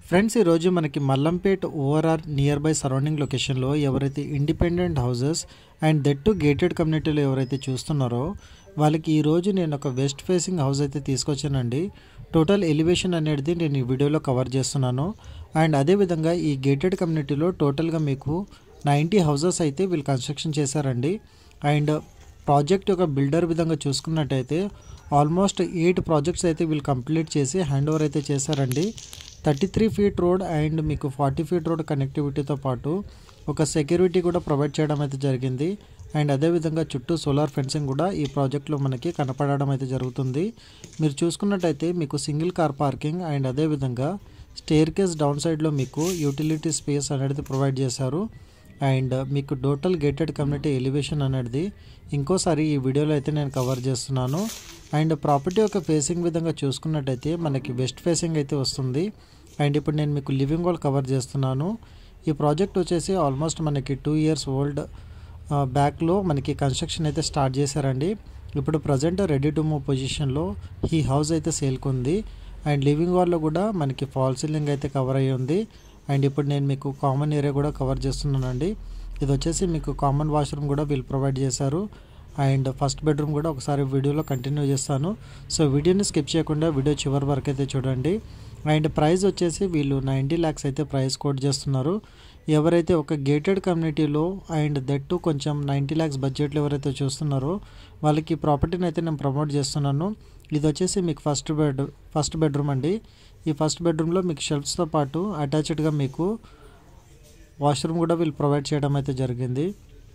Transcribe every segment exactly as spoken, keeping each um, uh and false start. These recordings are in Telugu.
ఫ్రెండ్స్ ఈ రోజు మనకి Mallampet ORR near by surrounding లొకేషన్లో ఎవరైతే independent houses and that too gated కమ్యూనిటీలో ఎవరైతే చూస్తున్నారో వాళ్ళకి ఈ రోజు నేను ఒక వెస్ట్ ఫేసింగ్ హౌస్ అయితే తీసుకొచ్చానండి. టోటల్ ఎలివేషన్ అనేది నేను ఈ వీడియోలో కవర్ చేస్తున్నాను. అండ్ అదేవిధంగా ఈ గేటెడ్ కమ్యూనిటీలో టోటల్గా మీకు నైంటీ హౌసెస్ అయితే వీళ్ళు కన్స్ట్రక్షన్ చేశారండి. అండ్ ప్రాజెక్ట్ యొక్క బిల్డర్ విధంగా చూసుకున్నట్టయితే ఆల్మోస్ట్ ఎయిట్ ప్రాజెక్ట్స్ అయితే వీళ్ళు కంప్లీట్ చేసి హ్యాండ్ ఓవర్ అయితే చేశారండి. Thirty three feet road and మీకు ఫార్టీ ఫీట్ రోడ్ కనెక్టివిటీతో పాటు ఒక సెక్యూరిటీ కూడా ప్రొవైడ్ చేయడం అయితే జరిగింది. అండ్ అదేవిధంగా చుట్టూ సోలార్ ఫెన్సింగ్ కూడా ఈ ప్రాజెక్ట్లో మనకి కనపడడం అయితే జరుగుతుంది. మీరు చూసుకున్నట్టయితే మీకు సింగిల్ కార్ పార్కింగ్ అండ్ అదేవిధంగా స్టేర్ కేస్ డౌన్ సైడ్లో మీకు యూటిలిటీ స్పేస్ అనేది ప్రొవైడ్ చేశారు. అండ్ మీకు టోటల్ గేటెడ్ కమ్యూనిటీ ఎలివేషన్ అనేది ఇంకోసారి ఈ వీడియోలో అయితే నేను కవర్ చేస్తున్నాను. అండ్ ప్రాపర్టీ యొక్క ఫేసింగ్ విధంగా చూసుకున్నట్టయితే మనకి వెస్ట్ ఫేసింగ్ అయితే వస్తుంది. అండ్ ఇప్పుడు నేను మీకు లివింగ్ హాల్ కవర్ చేస్తున్నాను. ఈ ప్రాజెక్ట్ వచ్చేసి ఆల్మోస్ట్ మనకి టూ ఇయర్స్ ఓల్డ్ బ్యాక్లో మనకి కన్స్ట్రక్షన్ అయితే స్టార్ట్ చేశారండి. ఇప్పుడు ప్రజెంట్ రెడీ టు మూవ్ పొజిషన్లో ఈ హౌస్ అయితే సేల్కుంది. అండ్ లివింగ్ హాల్లో కూడా మనకి ఫాల్ సీలింగ్ అయితే కవర్ అయ్యి ఉంది. అండ్ ఇప్పుడు నేను మీకు కామన్ ఏరియా కూడా కవర్ చేస్తున్నానండి. ఇది వచ్చేసి మీకు కామన్ వాష్రూమ్ కూడా వీళ్ళు ప్రొవైడ్ చేశారు. అండ్ ఫస్ట్ బెడ్రూమ్ కూడా ఒకసారి వీడియోలో కంటిన్యూ చేస్తాను. సో వీడియోని స్కిప్ చేయకుండా వీడియో చివరి వరకు అయితే చూడండి. అండ్ ప్రైస్ వచ్చేసి వీళ్ళు నైంటీ ల్యాక్స్ అయితే ప్రైస్ కోట్ చేస్తున్నారు. ఎవరైతే ఒక గేటెడ్ కమ్యూనిటీలో అండ్ దట్టు కొంచెం నైంటీ ల్యాక్స్ బడ్జెట్లో ఎవరైతే చూస్తున్నారో వాళ్ళకి ప్రాపర్టీని అయితే నేను ప్రమోట్ చేస్తున్నాను. ఇది వచ్చేసి మీకు ఫస్ట్ బెడ్ ఫస్ట్ బెడ్రూమ్ అండి. ఈ ఫస్ట్ బెడ్రూమ్లో మీకు షెల్ఫ్స్తో పాటు అటాచ్డ్గా మీకు వాష్రూమ్ కూడా వీళ్ళు ప్రొవైడ్ చేయడం అయితే జరిగింది.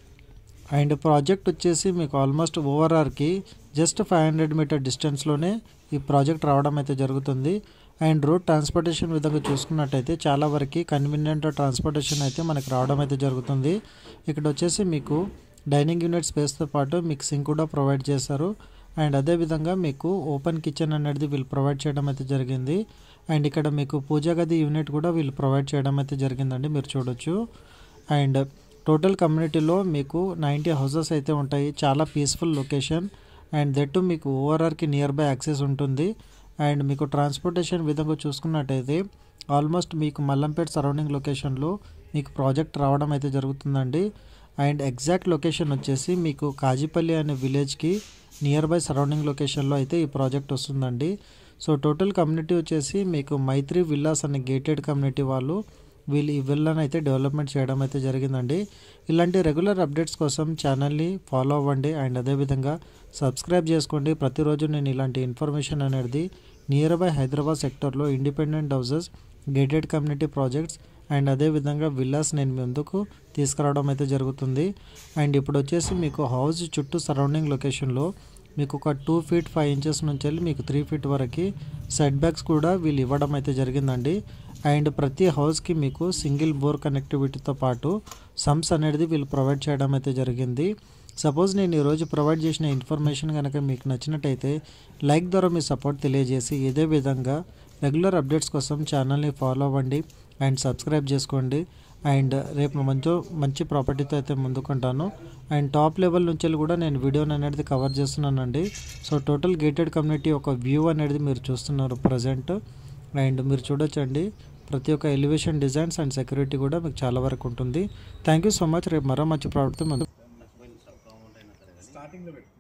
అండ్ ప్రాజెక్ట్ వచ్చేసి మీకు ఆల్మోస్ట్ ఓఆర్ఆర్కి జస్ట్ ఫైవ్ హండ్రెడ్ మీటర్ డిస్టెన్స్లోనే ఈ ప్రాజెక్ట్ రావడం అయితే జరుగుతుంది. అండ్ రోడ్ ట్రాన్స్పోర్టేషన్ విధంగా చూసుకున్నట్టయితే చాలా వరకు కన్వీనియంట్ ట్రాన్స్పోర్టేషన్ అయితే మనకు రావడం అయితే జరుగుతుంది. ఇక్కడ వచ్చేసి మీకు డైనింగ్ యూనిట్ స్పేస్తో పాటు మీకు సింక్ కూడా ప్రొవైడ్ చేశారు. అండ్ అదేవిధంగా మీకు ఓపెన్ కిచెన్ అనేది వీళ్ళు ప్రొవైడ్ చేయడం అయితే జరిగింది. అండ్ ఇక్కడ మీకు పూజా గది యూనిట్ కూడా వీళ్ళు ప్రొవైడ్ చేయడం అయితే జరిగిందండి, మీరు చూడొచ్చు. అండ్ టోటల్ కమ్యూనిటీలో మీకు నైంటీ హౌసెస్ అయితే ఉంటాయి. చాలా పీస్ఫుల్ లొకేషన్ అండ్ దట్టు మీకు ఓఆర్ఆర్కి నియర్ బై యాక్సెస్ ఉంటుంది. అండ్ మీకు ట్రాన్స్పోర్టేషన్ విధంగా చూసుకున్నట్టయితే ఆల్మోస్ట్ మీకు మల్లంపేట్ సరౌండింగ్ లొకేషన్లో మీకు ప్రాజెక్ట్ రావడం అయితే జరుగుతుందండి. అండ్ ఎగ్జాక్ట్ లొకేషన్ వచ్చేసి మీకు కాజీపల్లి అనే విలేజ్కి నియర్ బై సరౌండింగ్ లొకేషన్లో అయితే ఈ ప్రాజెక్ట్ వస్తుందండి. సో టోటల్ కమ్యూనిటీ వచ్చేసి మీకు మైత్రి విల్లాస్ అనే గేటెడ్ కమ్యూనిటీ వాళ్ళు వీళ్ళు ఈ విల్లాను అయితే డెవలప్మెంట్ చేయడం అయితే జరిగిందండి. ఇలాంటి రెగ్యులర్ అప్డేట్స్ కోసం ఛానల్ని ఫాలో అవ్వండి అండ్ అదేవిధంగా సబ్స్క్రైబ్ చేసుకోండి. ప్రతిరోజు నేను ఇలాంటి ఇన్ఫర్మేషన్ అనేది నియర్ బై హైదరాబాద్ సెక్టర్లో independent houses, gated community projects and అదేవిధంగా విల్లాస్ నేను ముందుకు తీసుకురావడం అయితే జరుగుతుంది. అండ్ ఇప్పుడు వచ్చేసి మీకు హౌస్ చుట్టూ సరౌండింగ్ లొకేషన్లో మీకు ఒక టూ ఫీట్ ఫైవ్ ఇంచెస్ నుంచి వెళ్ళి మీకు త్రీ ఫీట్ వరకు సెట్ బ్యాక్స్ కూడా వీళ్ళు ఇవ్వడం అయితే జరిగిందండి. అండ్ ప్రతి హౌస్కి మీకు సింగిల్ బోర్ కనెక్టివిటీతో పాటు సమ్స్ అనేది వీళ్ళు ప్రొవైడ్ చేయడం అయితే జరిగింది. సపోజ్ నేను ఈరోజు ప్రొవైడ్ చేసిన ఇన్ఫర్మేషన్ కనుక మీకు నచ్చినట్టయితే లైక్ ద్వారా మీ సపోర్ట్ తెలియజేసి ఇదే విధంగా రెగ్యులర్ అప్డేట్స్ కోసం ఛానల్ని ఫాలో అవ్వండి అండ్ సబ్స్క్రైబ్ చేసుకోండి. అండ్ రేపు మంచి మంచి ప్రాపర్టీతో అయితే ముందుకుంటాను. అండ్ టాప్ లెవెల్ నుంచి కూడా నేను వీడియోని అనేది కవర్ చేస్తున్నానండి. సో టోటల్ గేటెడ్ కమ్యూనిటీ ఒక వ్యూ అనేది మీరు చూస్తున్నారు ప్రజెంట్. అండ్ మీరు చూడొచ్చండి ప్రతి ఒక్క ఎలివేషన్ డిజైన్స్ అండ్ సెక్యూరిటీ కూడా మీకు చాలా వరకు ఉంటుంది. Thank you so much. రేపు మరో మంచి ప్రాపర్టీతో ముందు